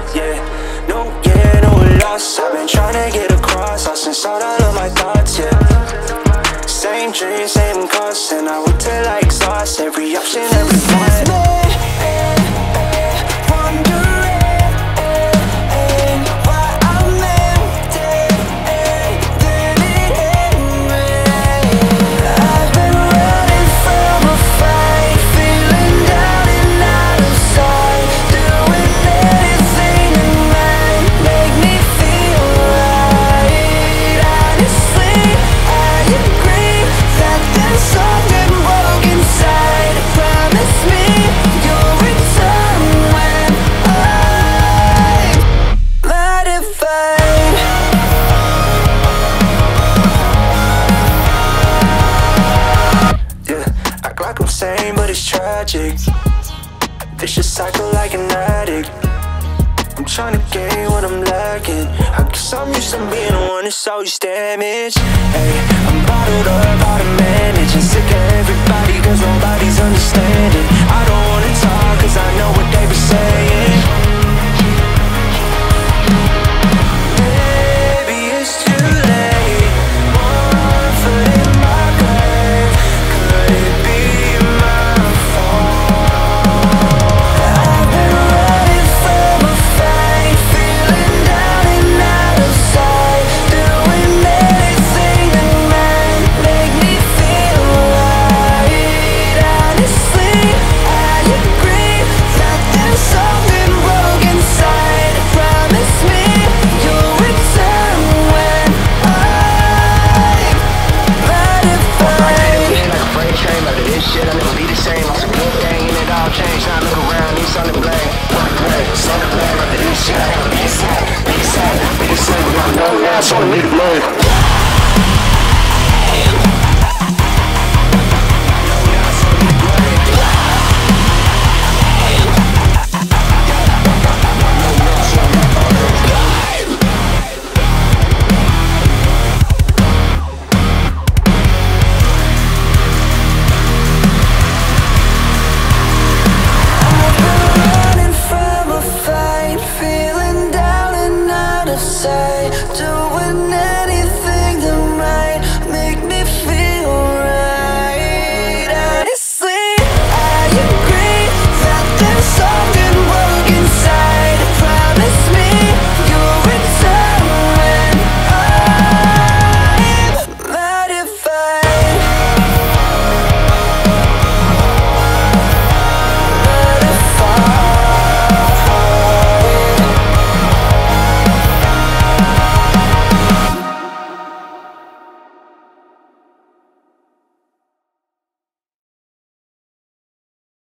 yeah. No loss, I've been trying to get across, lost inside all of my thoughts, yeah. Same dreams, same costs, and I wait till I exhaust every option, every one. Like I'm sane, but it's tragic. Vicious cycle like an addict. I'm trying to gain what I'm lacking. I guess I'm used to being the one that's always damaged. Hey, I'm bottled up, how to manage, and sick of everybody, cause nobody's understanding. I don't wanna talk, cause I know what they be saying. Maybe it's too late. One foot in my grave. Could it be on the meat load. Doing it